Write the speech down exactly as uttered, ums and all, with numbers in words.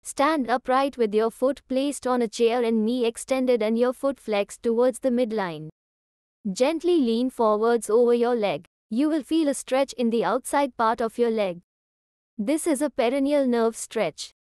Stand upright with your foot placed on a chair and knee extended and your foot flexed towards the midline. Gently lean forwards over your leg. You will feel a stretch in the outside part of your leg. This is a peroneal nerve stretch.